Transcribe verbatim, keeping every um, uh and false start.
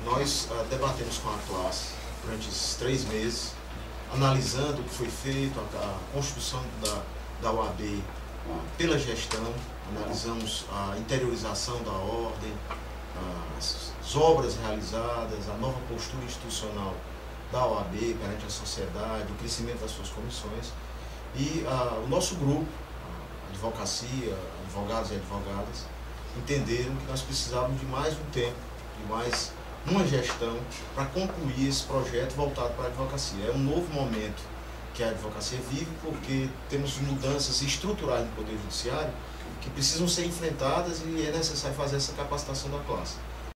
nós uh, debatemos com a classe durante esses três meses, analisando o que foi feito, a, a construção da, da O A B uh, pela gestão, analisamos a interiorização da ordem, uh, as, as obras realizadas, a nova postura institucional da O A B perante a sociedade, o crescimento das suas comissões. E uh, o nosso grupo, a advocacia, advogados e advogadas, entenderam que nós precisávamos de mais um tempo, de mais uma gestão para concluir esse projeto voltado para a advocacia. É um novo momento que a advocacia vive, porque temos mudanças estruturais no Poder Judiciário que precisam ser enfrentadas e é necessário fazer essa capacitação da classe.